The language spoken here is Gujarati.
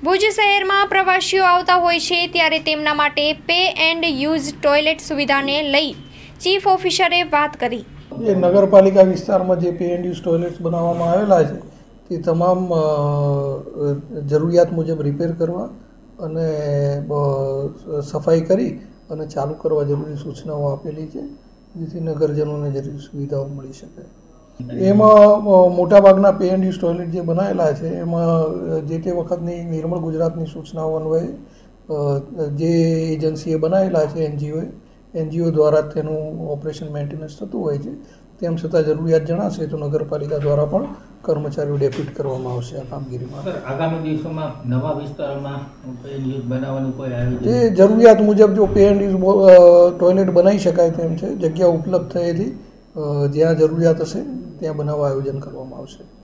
ભુજ શહેરમાં પ્રવાસીઓ આવતા હોય છે ત્યારે તેમના માટે પે એન્ડ યુઝ ટોયલેટ સુવિધાને લઈ ચીફ ઓફિસરે વાત કરી। ये नगरपालिका विस्तार में जो पे एंड यूज टॉयलेट्स बनावવામાં આવેલા છે તે તમામ જરૂરિયાત મુજબ રિપેર કરવા અને સફાઈ કરી અને ચાલુ કરવા જરૂરી સૂચનાઓ આપેલી છે જેથી નગરજનોને જરૂરી સુવિધાઓ મળી શકે। એમાં મોટાભાગના પે એન્ડ યુઝ ટોયલેટ જે બનાવેલા છે એમાં જે તે વખતની નિર્મળ ગુજરાતની સૂચનાઓ અન્વયે જે એજન્સીએ બનાવેલા છે એનજીઓ દ્વારા તેનું ઓપરેશન મેન્ટેનન્સ થતું હોય છે। તેમ છતાં જરૂરિયાત જણાશે તો નગરપાલિકા દ્વારા પણ કર્મચારીઓ ડેપ્યુટ કરવામાં આવશે આ કામગીરીમાં। આગામી દિવસોમાં નવા વિસ્તારોમાં પે એન્ડ યુઝ બનાવવાનું કોઈ આયોજન જે જરૂરિયાત મુજબ જો પે એન્ડ યુઝ ટોયલેટ બનાવી શકાય તેમ છે, જગ્યા ઉપલબ્ધ થયેલી જ્યાં જરૂરિયાત હશે ત્યાં બનાવવા આયોજન કરવામાં આવશે।